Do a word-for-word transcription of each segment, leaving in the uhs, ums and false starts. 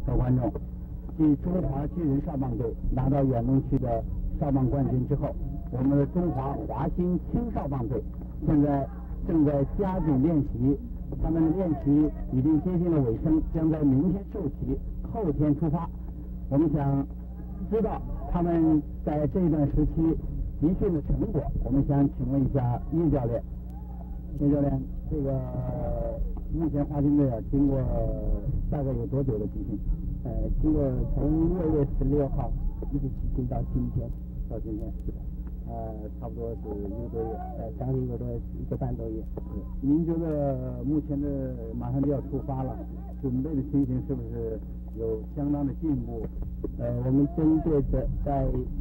各位观众，继中华巨人少棒队拿到远东区的少棒冠军之后，我们的中华华兴青少棒队现在正在加紧练习，他们的练习已经接近了尾声，将在明天授旗，后天出发。我们想知道他们在这段时期集训的成果，我们想请问一下叶教练。叶教练，这个目前华兴队啊，经过大概有多久的集训？ 呃，经过从六月十六号一直集训到今天， 到今天， 呃，差不多是一个多月，呃，将近一个多月，一个半多月。 您觉得目前的马上就要出发了，准备的情形是不是有相当的进步？ 呃，我们针对着在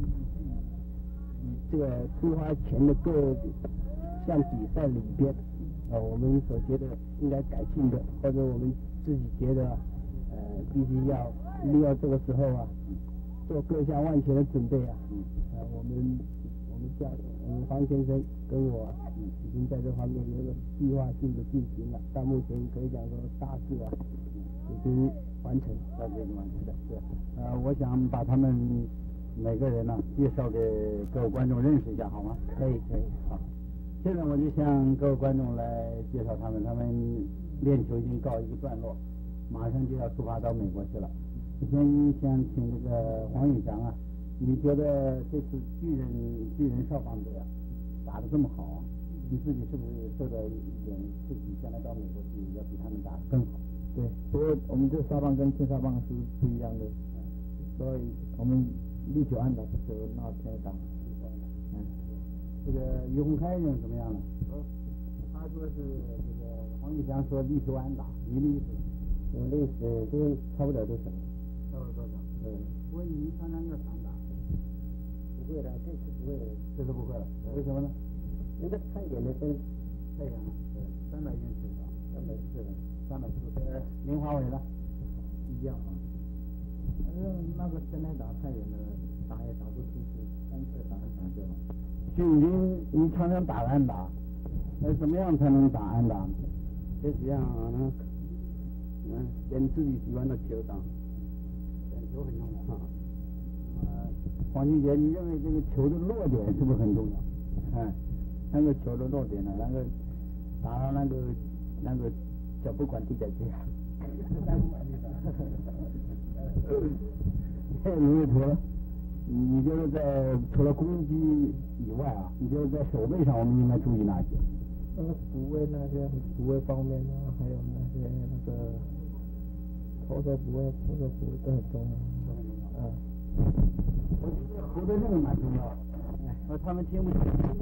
这个出发前的各项比赛里边，呃，我们所觉得应该改进的，或者我们自己觉得呃必须要利用这个时候啊，做各项万全的准备啊。呃，我们我们教我们黄先生跟我已经在这方面有一个计划性的进行了，到目前可以讲说大致啊已经完成， 大致已经完成的。是，呃，我想把他们每个人呢、啊、介绍给各位观众认识一下，好吗？ 可以可以。 好，现在我就向各位观众来介绍他们，他们练球已经告一个段落，马上就要出发到美国去了。先想请这个黄宇翔啊，你觉得这次巨人巨人少棒队啊打得这么好啊，你自己是不是受到一点刺激，将来到美国去要比他们打得更好？ 对，不过我们这少棒跟青少棒是不一样的，所以我们力求安打就那天打。 嗯，这个于洪开认为怎么样呢？ 哦， 他说是这个黄宇翔说力求安打，你的意思？ 我的意思就是差不了多少。 差不了多少？ 嗯。 不过你常常要散打。 不会的，这次不会的。 这次不会了，为什么呢？ 人家太远了，真太远了，对，三百英尺是吧？ 三百四了， 三百四。呃，林华伟呢？ 一样啊。反正那个真的打太远了，打也打不出去，干脆打一打就好。 徐永军，你常常打安打，呃，怎么样才能打安打？ 就是这样啊，嗯，跟自己喜欢的球打， 选球很重要啊。呃，黄俊杰，你认为这个球的落点是不是很重要？ 嗯，那个球的落点呢，那个打到那个那个脚不管地在这样， 脚不管地的。嘿，卢伟图，你觉得在除了攻击以外啊，你觉得在守备上我们应该注意哪些？ 那个补位那些补位方面啊，还有那些那个投手补位、投手补位都很重要。 都很重要。 啊。 我觉得胡德正蛮重要的。呃，他们听不听？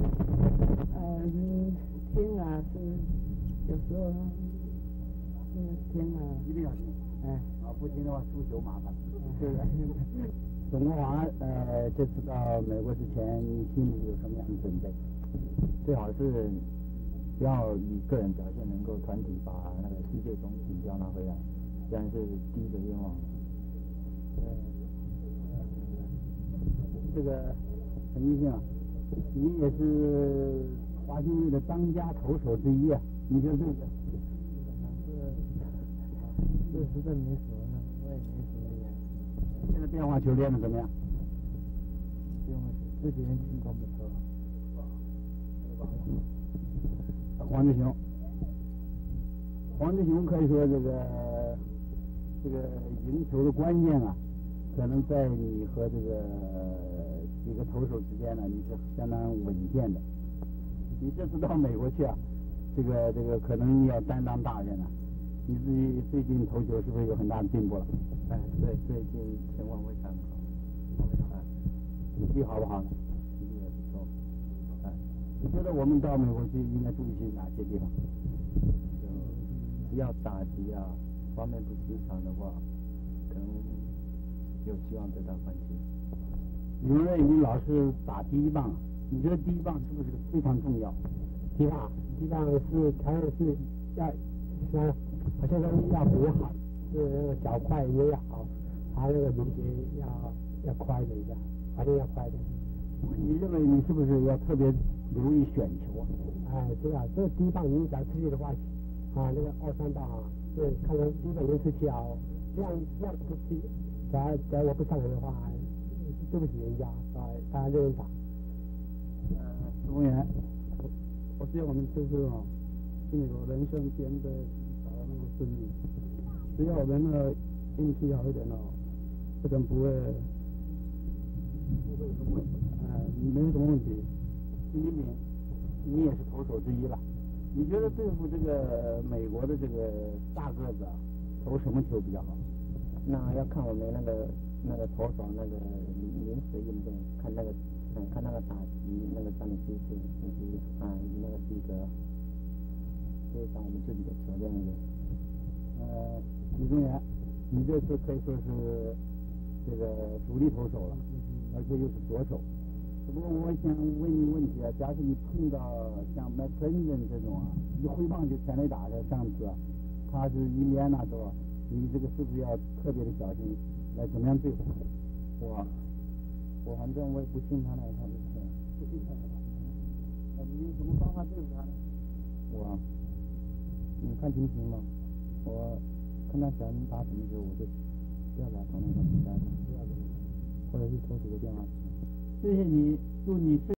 嗯，听啊是有时候嗯听啊。 一定要听。 哎。 啊，不听的话输球麻烦。 是的。 董国华，呃，这次到美国之前，你心里有什么样的准备？ 最好是不要以个人表现，能够团体把那个世界总锦标拿回来，这样是第一个愿望。 呃，这个陈奕迅啊，你也是华兴队的当家投手之一啊，你觉得对不对？ 这实在没什么了，我也没什么呀。 现在变化球练的怎么样？ 变化球这几年情况不错。 黄志雄，黄志雄可以说这个这个赢球的关键啊，可能在你和这个几个投手之间呢，你是相当稳健的。你这次到美国去啊，这个这个可能你要担当大任了。你自己最近投球是不是有很大的进步了？ 哎，对，最近前往非常好，哎， 体力好不好呢？ 体力也不错，哎， 你觉得我们到美国去应该注意些哪些地方？ 就只要打击啊方面不失常的话，可能有希望得到冠军。 有人你老是打第一棒，你觉得第一棒是不是非常重要？ 第一棒，第一棒是他是要像好像说要比较好，是那个脚快也要好，他那个连接要要快的一下，反正要快的。 你认为你是不是要特别留意选球啊？ 哎，对啊，这个第一棒你只要出去的话，啊，那个二三棒啊，是看看第一棒已经出去啊， 这样这样不行。假如假如我不上来的话，对不起人家，啊，他认打。 呃，石公园， 我我希望我们就是哦，那个人生变得找到那么顺利，只要我们的运气好一点哦，这种不会不会有什么问题。 呃，没有什么问题。 徐金敏，你也是投手之一了，你觉得对付这个美国的这个大个子啊，投什么球比较好？ 那要看我们那个那个投手那个临时应变，看那个嗯看那个打击那个站的姿势以及啊以及那个体格，配上我们自己的球这样子。 呃，李宗元，你这次可以说是这个主力投手了，而且又是左手。不过我想问你问题啊，假使你碰到像 Matt Clinton 这种啊，一挥棒就全垒打的，上次啊，他是印第安纳州，你这个是不是要特别的小心，来怎么样对付他？ 我我反正我也不信他那一套就是。 不信他的，那你有什么方法对付他呢？ 我，你看情形嘛，我看他想打什么球，我就不要给他投那个比赛，或者是投几个电话。 谢谢你，祝你。